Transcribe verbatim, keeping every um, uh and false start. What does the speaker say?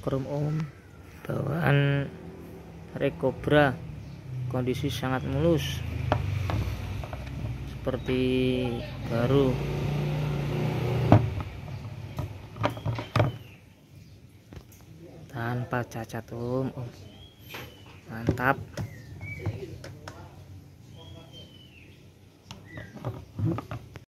Krom om, bawaan Recobra, kondisi sangat mulus seperti baru. Tanpa cacat om, om. Mantap.